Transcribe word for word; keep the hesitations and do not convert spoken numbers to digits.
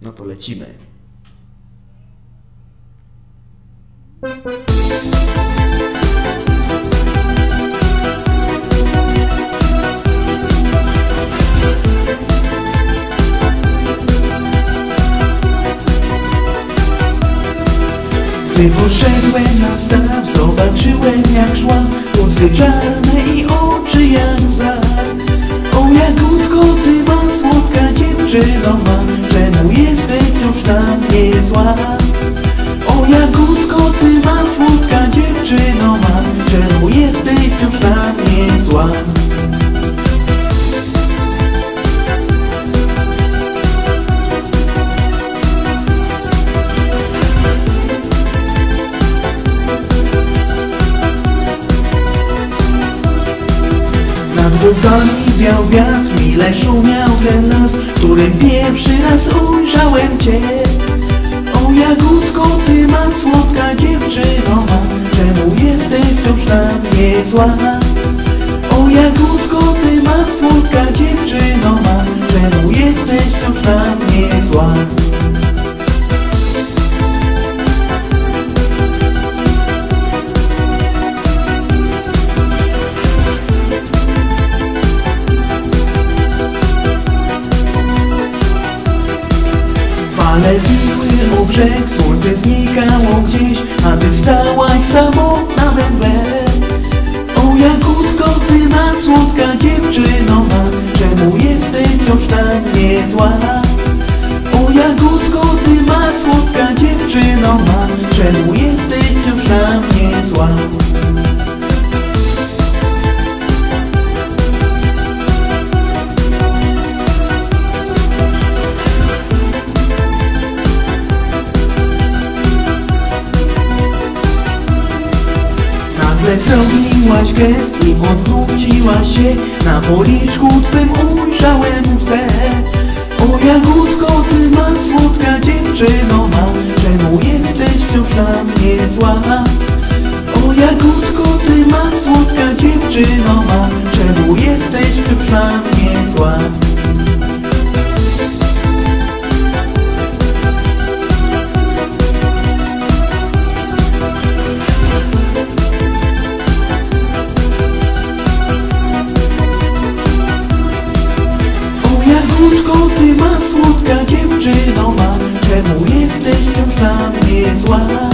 No to lecimy. Gdy poszedłem na staw, zobaczyłem jak szła, włosy czarne i oczy jak łza. O Jagódko, ty ma słodka dziewczyno ma, czemu jesteś już na mnie zła? O Jagódko, ty ma słodka dziewczyno ma, czemu jesteś już na mnie zła? Nad głowami wiał wiatr, mile szumiał ten las, w którym pierwszy raz ujrzałem Cię. O Jagódko, ty ma słodka dziewczyno ma, czemu jesteś już na mnie zła? O Jagódko, ty ma słodka dziewczyno ma, czemu jesteś już na mnie zła? Fale biły o brzeg, słońce znikało gdzieś, a ty stałaś samotna we mgle. O Jagódko, ty ma słodka dziewczyno ma, czemu jesteś już na mnie zła? O Jagódko, ty ma słodka dziewczyno ma, czemu jesteś już na mnie zła? Nagle zrobiłaś gest i odwróciłaś się, na policzku twym ujrzałem łzę. O Jagódko, ty ma słodka dziewczyno ma, czemu jesteś wciąż na mnie zła? O Jagódko, ty ma słodka dziewczyno ma, czemu jesteś wciąż na mnie zła? Jagódko, ty ma słodka dziewczyno ma, czemu jesteś już na mnie zła?